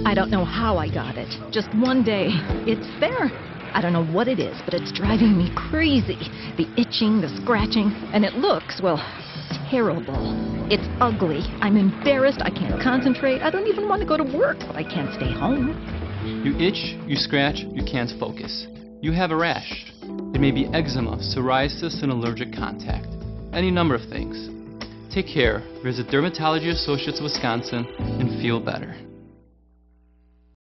I don't know how I got it. Just one day, it's there. I don't know what it is, but it's driving me crazy. The itching, the scratching, and it looks, well, terrible. It's ugly. I'm embarrassed. I can't concentrate. I don't even want to go to work, but I can't stay home. You itch, you scratch, you can't focus. You have a rash. It may be eczema, psoriasis, and allergic contact. Any number of things. Take care. Visit Dermatology Associates of Wisconsin and feel better.